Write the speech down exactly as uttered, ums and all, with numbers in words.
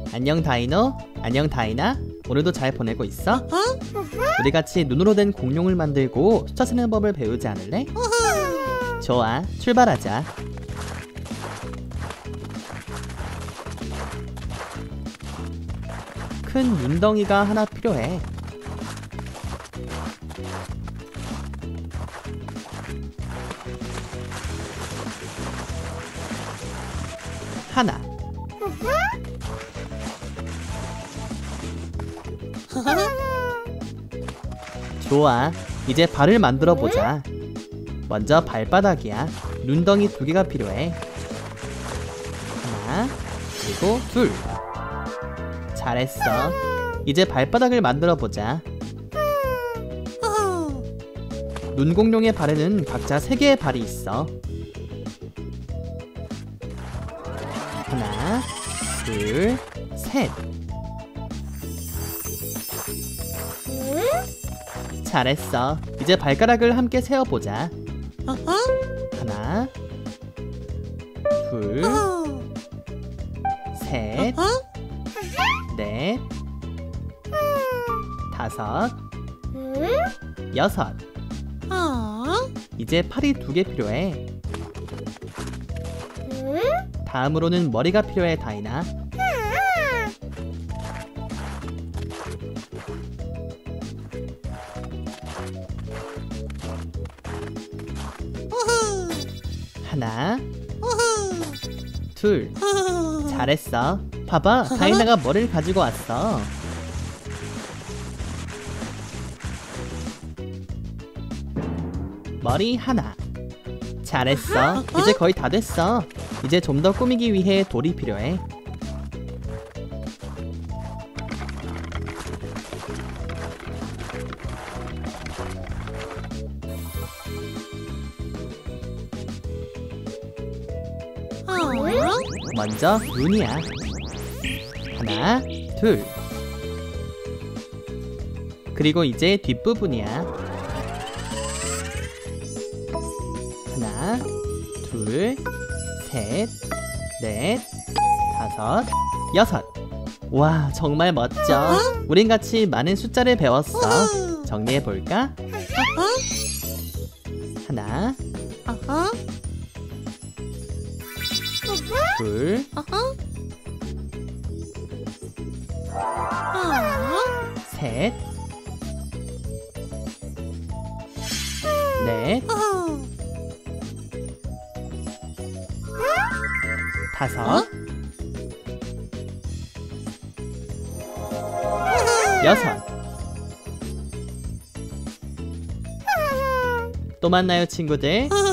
안녕 다이노. 안녕 다이나. 오늘도 잘 보내고 있어? 우리 같이 눈으로 된 공룡을 만들고 숫자 세는 법을 배우지 않을래? 좋아, 출발하자. 큰 눈덩이가 하나 필요해. 하나. 좋아, 이제 발을 만들어 보자. 먼저 발바닥이야. 눈덩이 두 개가 필요해. 하나, 그리고 둘. 잘했어. 이제 발바닥을 만들어 보자. 눈공룡의 발에는 각자 세 개의 발이 있어. 하나, 둘, 셋. 잘했어. 이제 발가락을 함께 세어보자. 하나, 둘, 셋, 넷, 다섯, 여섯. 이제 팔이 두 개 필요해. 다음으로는 머리가 필요해, 다이나. 하나, 둘. 잘했어. 봐봐, 다이나가 머리를 가지고 왔어. 머리 하나. 잘했어. 이제 거의 다 됐어. 이제 좀 더 꾸미기 위해 돌이 필요해. 먼저 눈이야. 하나, 둘. 그리고 이제 뒷부분이야. 하나, 둘, 셋, 넷, 다섯, 여섯. 와, 정말 멋져. 우린 같이 많은 숫자를 배웠어. 정리해볼까? 하나, 둘, 셋, 넷, 다섯, 여섯. 또 만나요, 친구들.